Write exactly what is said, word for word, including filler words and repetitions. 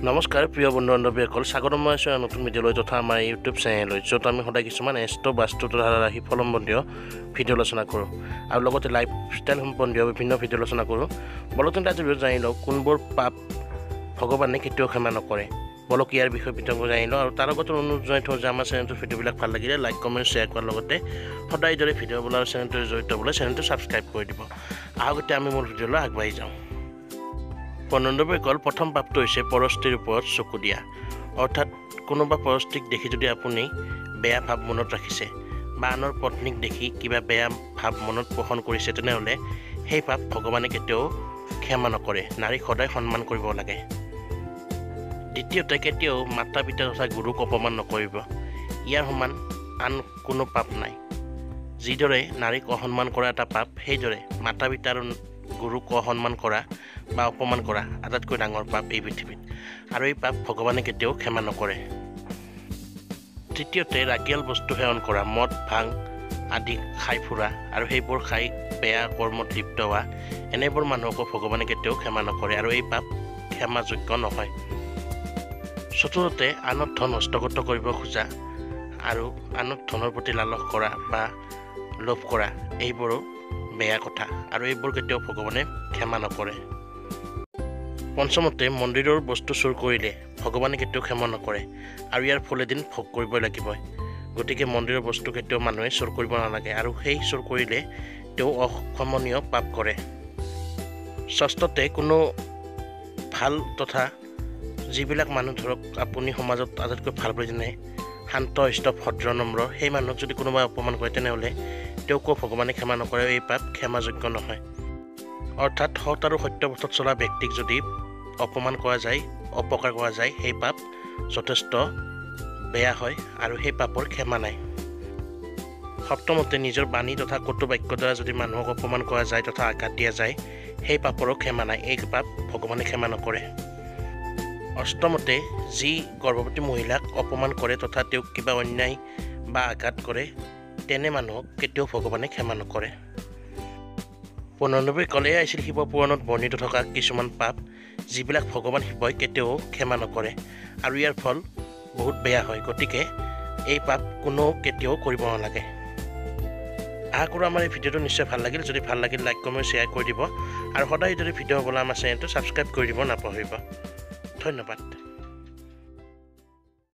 নমস্কাৰ প্ৰিয় বন্ধু বান্ধৱীসকল স্বাগতম জনাইছোঁ নতুন ভিডিঅ'লৈ তথা আমাৰ ইউটিউব চেনেললৈ য'ত আমি সদায় কিছুমান এষ্ট্ৰ বাস্তু তথা ৰাশিফল সম্বন্ধীয় ভিডিঅ' আলোচনা কৰোঁ আৰু লগতে লাইফষ্টাইল সম্বন্ধীয় বিভিন্ন ভিডিঅ' আলোচনা কৰোঁ বলক আজি ভিডিঅ' জানি লওঁ কোনবোৰ পাপ ভগৱানে কেতিয়াও ক্ষমা নকৰে বলক ইয়াৰ বিষয়ে বিতংকৈ জানি লওঁ আৰু তাৰ লগতে অনুৰোধ জনাই থওঁ যে আমাৰ চেনেলটোৰ ভিডিঅ'বিলাক ভাল লাগিলে লাইক কমেণ্ট শ্বেয়াৰ কৰাৰ লগতে সদায় দৰে ভিডিঅ' বনোৱাৰ চেনেলটোৰ জড়িত হ'বলৈ চেনেলটো ছাবস্ক্ৰাইব কৰি দিব আহক এতিয়া আমি মোৰ ভিডিঅ'লৈ আগবাঢ়ি যাওঁ বন্ধুসকল প্ৰথম পাপটো হৈছে পৰস্ত্ৰীৰ ওপৰত চকু দিয়া অৰ্থাৎ কোনোবা পৰস্ত্ৰীক দেখি যদি আপুনি বেয়া ভাৱ মনত ৰাখিছে বা আনৰ পত্নীক দেখি কিবা বেয়া ভাৱ মনত পোষণ কৰিছে তেনেহ'লে সেই পাপ ভগৱানে কেতিয়াও ক্ষমা নকৰে নাৰীক সদায় সন্মান কৰিব লাগে দ্বিতীয়তে কেতিয়াও মাতা পিতা তথা গুৰুক অপমান নকৰিব ইয়াৰ সমান আন কোনো পাপ নাই যিদৰে নাৰীক অসন্মান কৰা এটা পাপ সেইদৰে মাতা পিতাৰ গুৰুক অসন্মান কৰা বা অপমান কৰা আটাইতকৈ ডাঙৰ পাপ এই পৃথিৱীত আৰু এই পাপ ভগৱানে কেতিয়াও ক্ষমা নকৰে তৃতীয়তে ৰাগিয়াল বস্তু সেৱন কৰা মদ ভাং আদি খাই ফুৰা আৰু সেইবোৰ খাই বেয়া কৰ্মত লিপ্ত হোৱা এনেবোৰ মানুহকো ভগৱানে কেতিয়াও ক্ষমা নকৰে আৰু এই পাপ ক্ষমাযোগ্য নহয় চতুৰ্থতে আনত ধন হস্তগত কৰিব খোজা আৰু আনত ধনৰ প্ৰতি লালস কৰা বা লোভ কৰা এইবোৰো বেয়া কথা আৰু এইবোৰ কেতিয়াও ভগৱানে ক্ষমা নকৰে পঞ্চমতে মন্দিৰৰ বস্তু চুৰ কৰিলে ভগৱানে কেতিয়াও ক্ষমা নকৰে আৰু ইয়াৰ ফল এদিন ভোগ কৰিবই লাগিব গতিকে মন্দিৰৰ বস্তু কেতিয়াও মানুহে চুৰ কৰিব নালাগে আৰু সেই চুৰ কৰিলে তেওঁ অক্ষমনীয় পাপ কৰে ষষ্ঠতে কোনো ভাল তথা যিবিলাক মানুহ ধৰক আপুনি সমাজত আটাইতকৈ ভাল বুলি জানে শান্ত স্তব ভদ্ৰ নম্ৰ সেই মানুহক যদি কোনোবাই অপমান কৰে তেনেহ'লে তেওঁকো ভগৱানে ক্ষমা নকৰে এই পাপ ক্ষমাযোগ্য নহয় অৰ্থাৎ সৎ আৰু সত্য পথত চলা ব্যক্তিক যদি অপমান কৰা যায় অপকাৰ কৰা যায় সেই পাপ যথেষ্ট বেয়া হয় আৰু সেই পাপৰ ক্ষমা নাই সপ্তমতে নিজৰ বাণী তথা কটু বাক্যৰ দ্বাৰা যদি মানুহক অপমান কৰা যায় তথা আঘাত দিয়া যায় সেই পাপৰো ক্ষমা নাই এই পাপ ভগৱানে ক্ষমা নকৰে অষ্টমতে যি গৰ্ভৱতী মহিলাক অপমান কৰে তথা তেওঁক কিবা অন্যায় বা আঘাত কৰে তেনে মানুহক কেতিয়াও ভগৱানে ক্ষমা নকৰে পুনৰনবী কলে আহিছিল শিৱ পুৰাণত বৰ্ণিত থকা কিছুমান পাপ যিবিলাক ভগৱান শিৱই কেতিয়াও ক্ষমা নকৰে আৰু ইয়াৰ ফল বহুত বেয়া হয় গতিকে এই পাপ কোনো কেতিয়াও কৰিব নালাগে আশা কৰোঁ আমাৰ এই ভিডিঅ'টো নিশ্চয় ভাল লাগিল যদি ভাল লাগিল লাইক কমেণ্ট শ্বেয়াৰ কৰি দিব আৰু সদায় যদি ভিডিঅ' হ'বলৈ আমাৰ চেনেলটো ছাবস্ক্ৰাইব কৰি দিব নাপাহৰিব ধন্যবাদ।